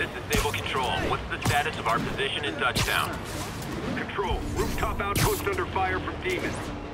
disable control. What's the status of our position in Touchdown? Control, rooftop outpost under fire from demons.